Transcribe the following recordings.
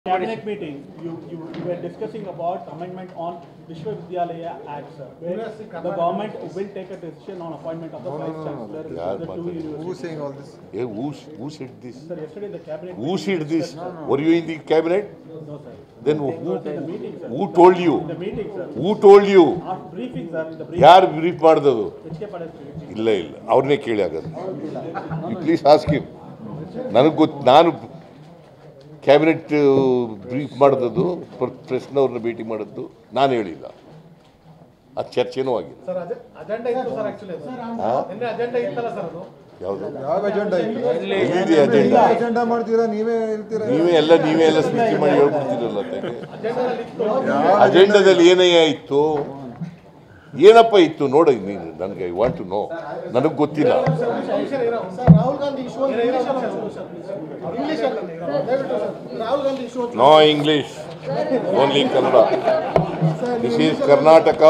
Cabinet meeting, you were discussing about amendment on Vishwavidyalaya Act, sir, where the government will take a decision on appointment of the Vice Chancellor of the two universities. Who's saying all this? Yeah, who said this? Sir, yesterday the cabinet. Who said this? Were you in the cabinet? No, sir. Then In the meeting, sir. who told you? In the meeting, sir. Who told you? After briefing, sir. In the briefing. ಯಾರು brief ಮಾಡಿದದು? HK Patel briefing. ಇಲ್ಲ ಇಲ್ಲ ಅವ್ರನ್ನೇ ಕೇಳಿ ಆಗೋದು. Please ask him. ನನಗೆ ಗೊತ್ತು, ನಾನು ಕ್ಯಾಬಿನೆಟ್ ಬ್ರೀಫ್ ಮಾಡಿದ್ದು ಪ್ರೆಸ್ನವ್ರನ್ನ ಭೇಟಿ ಮಾಡಿದ್ದು ನಾನು ಹೇಳಿಲ್ಲ. ಅದು ಚರ್ಚೆನೂ ಆಗಿದೆ. ಸರ್ ಅಜೆಂಡಾ ಇತ್ತು ಸರ್ ಆಕ್ಚುಲಿ ನಿನ್ನೆ ಅಜೆಂಡಾ ಇತ್ತಲ್ಲ ಸರ್ ಅದು ಯಾವುದು? ಯಾವ ಅಜೆಂಡಾ ಇತ್ತು? ಎಲ್ಲಿದೆ ಅಜೆಂಡಾ? ಅಜೆಂಡಾ ಮಾಡ್ತೀರಾ ನೀವೇ ಹೇಳ್ತೀರಾ? ನೀವೇ ಎಲ್ಲ ಸೃಷ್ಟಿ ಮಾಡಿ ಹೇಳ್ಬಿಡ್ತೀರಲ್ಲ. ಅಜೆಂಡಾದಲ್ಲಿ ಇತ್ತು. ಅಜೆಂಡಾದಲ್ಲಿ ಏನಯ್ಯ ಇತ್ತು? ಏನಪ್ಪ ಇತ್ತು ನೋಡಿ ನೀನು. ನನಗೆ ಐ ವಾಂಟ್ ಟು ನೋ. ನನಗೆ ಗೊತ್ತಿಲ್ಲ. Rahul Gandhi issue English Rahul Gandhi issue no English, only Kannada. This is Karnataka.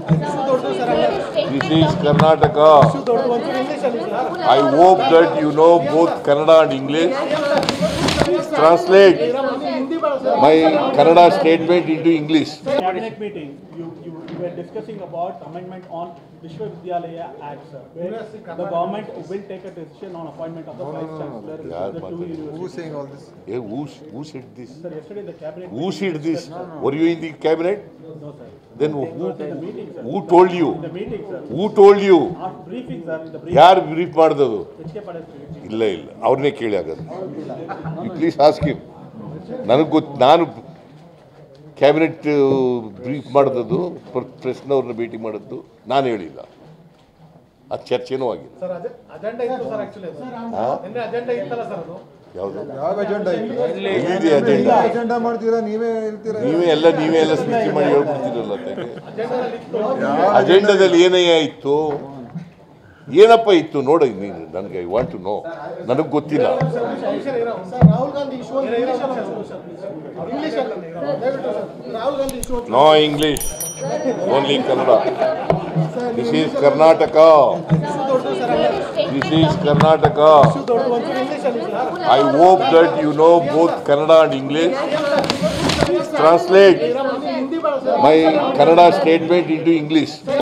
This is Karnataka. I hope that you know both Kannada and English. Translate my Kannada statement into English. Cabinet meeting, you were discussing about amendment on Vishwavidyalaya Act, sir, where the government will take a decision on appointment of the Vice Chancellor of the two universities. Who's saying all this? Yeah, who said this? Sir, yesterday the cabinet. Who said this? Were you in the cabinet? No, sir. Then In the meeting, sir. who told you? In the meeting, sir. Who told you? After briefing, sir. In the briefing. ಯಾರು brief ಮಾಡಿದದು? HK Patel briefing. ಇಲ್ಲ ಇಲ್ಲ ಅವ್ರನ್ನೇ ಕೇಳಿ ಆಗೋದು. Please ask him. ನನಗೆ ಗೊತ್ತು, ನಾನು ಕ್ಯಾಬಿನೆಟ್ ಬ್ರೀಫ್ ಮಾಡಿದ್ದು ಪ್ರೆಸ್ನವ್ರನ್ನ ಭೇಟಿ ಮಾಡಿದ್ದು ನಾನು ಹೇಳಿಲ್ಲ. ಅದು ಚರ್ಚೆನೂ ಆಗಿದೆ. ಸರ್ ಅಜೆಂಡಾ ಇತ್ತು ಸರ್ ಆಕ್ಚುಲಿ ನಿನ್ನೆ ಅಜೆಂಡಾ ಇತ್ತಲ್ಲ ಸರ್ ಅದು ಯಾವುದು? ಯಾವ ಅಜೆಂಡಾ ಇತ್ತು? ಎಲ್ಲಿದೆ ಅಜೆಂಡಾ? ಅಜೆಂಡಾ ಮಾಡ್ತೀರಾ ನೀವೇ ಹೇಳ್ತೀರಾ? ನೀವೇ ಎಲ್ಲ ಸೃಷ್ಟಿ ಮಾಡಿ ಹೇಳ್ಬಿಡ್ತೀರಲ್ಲ. ಅಜೆಂಡಾದಲ್ಲಿ ಇತ್ತು. ಅಜೆಂಡಾದಲ್ಲಿ ಏನಯ್ಯ ಇತ್ತು? ಏನಪ್ಪ ಇತ್ತು ನೋಡಿ ನೀನು. ನನಗೆ ಐ ವಾಂಟ್ ಟು ನೋ. ನನಗೆ ಗೊತ್ತಿಲ್ಲ. Rahul Gandhi issue English Rahul Gandhi issue no English, only Kannada. This is Karnataka. This is Karnataka. I hope that you know both Kannada and English. Translate my Kannada statement into English.